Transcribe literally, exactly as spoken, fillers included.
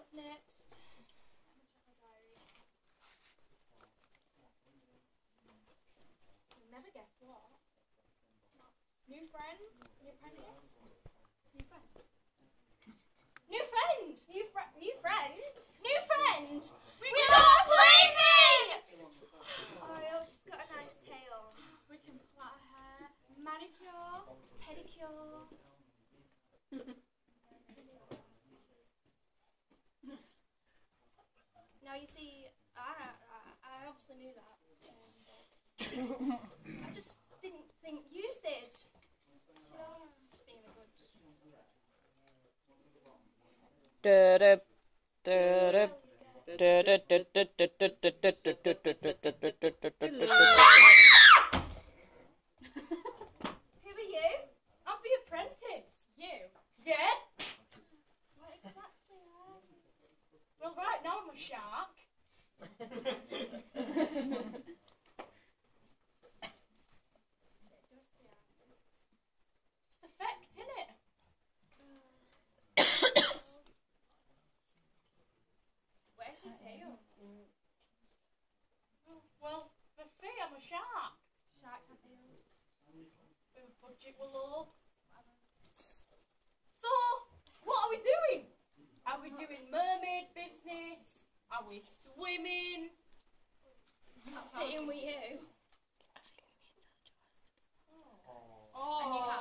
What's next? Let me check my diary. You'll never guess what. New friend? New apprentice? New friend? New friend! New friend! New friend! New friend! We, we got a playmate! Oh, she's got a nice tail. We can plait her hair. Manicure, pedicure. Now you see, I, I, I obviously knew that. Um, I just didn't think you did. Yeah, being a good. Da-da, da-da, da-da, Who are you? I'm the apprentice. You? Yeah? What exactly? Well, right now I'm a shark. Just effect, innit? Where's your tail? Oh, well, for free, I'm a shark. Sharks have tails. With a budget we're low. So, what are we doing? Are we doing mermaid business? Are we swimming? I'm sitting with you. Oh. And you can't